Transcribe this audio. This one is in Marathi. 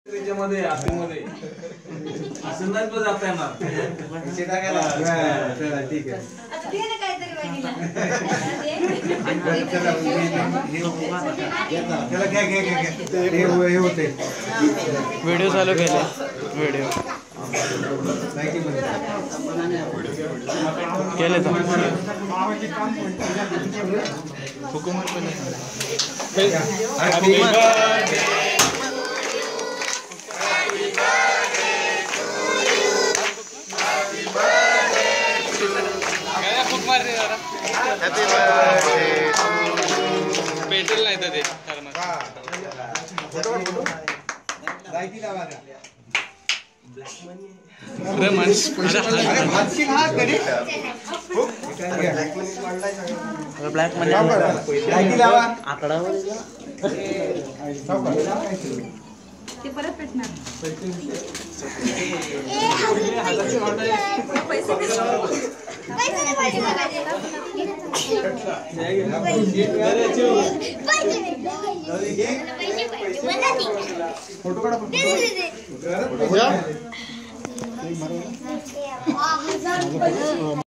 त्याच्यामध्ये आतमध्ये असं नाही पण जाता येणार. ठीक आहे. व्हिडिओ चालू केले. व्हिडिओ केले तर हुकूमत पेट्रोल नाही तर ते ब्लॅक मध्ये आकडा ते परत पेटणार. फोटो काढा.